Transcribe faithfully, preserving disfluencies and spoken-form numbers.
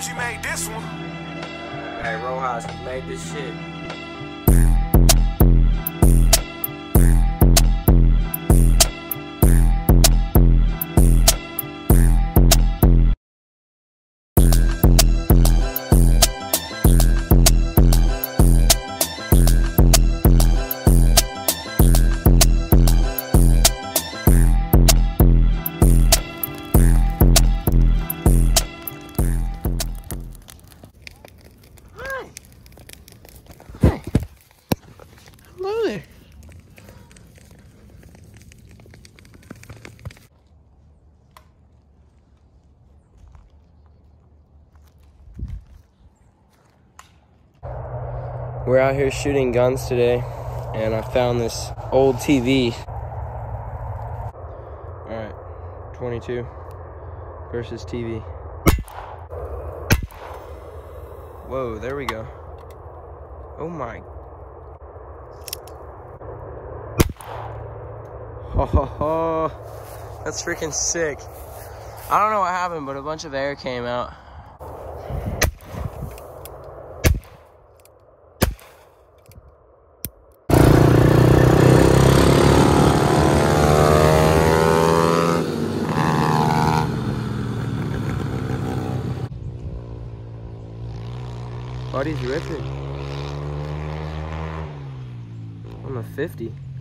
Benji made this one. Hey, Rojas, you made this shit. Hello there. We're out here shooting guns today, and I found this old T V. Alright, twenty-two versus T V. Whoa, there we go. Oh my. Ho ho ho. That's freaking sick. I don't know what happened, but a bunch of air came out. Buddy's ripping on the fifty.